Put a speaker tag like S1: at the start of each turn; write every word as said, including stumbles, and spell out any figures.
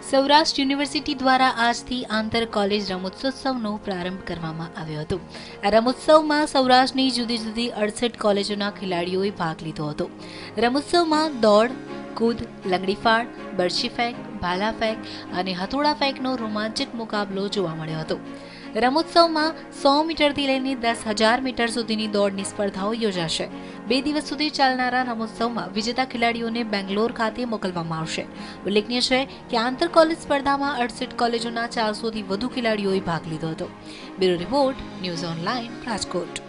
S1: Saurashtra university દ્વારા આજથી આંતર કોલેજ રમોત્સવનો પ્રારંભ કરવામાં આવ્યો હતો। આ રમોત્સવમાં સૌરાષ્ટ્રની જુદી જુદી અડસઠ કોલેજોના ખેલાડીઓએ ભાગ લીધો હતો। રમોત્સવમાં દોડ, કૂદ, લંગડી ફાડ, બરછી ફેંક, ભાલા ફેંક અને હથોડા ફેંકનો રોમાંચક મુકાબલો જોવા મળ્યો હતો। રમોત્સવમાં સો મીટરથી લઈને દસ હજાર મીટર સુધીની દોડની સ્પર્ધાઓ યોજાશે। બે દિવસ સુધી ચાલનારા રમોત્સવમાં વિજેતા ખેલાડીઓને બેંગ્લોર ખાતે મોકલવામાં આવશે। ઉલ્લેખનીય છે કે આંતર કોલેજ સ્પર્ધામાં અડસઠ કોલેજોના ચારસોથી વધુ ખેલાડીઓએ ભાગ લીધો હતો। Bureau report, news online, Rajkot.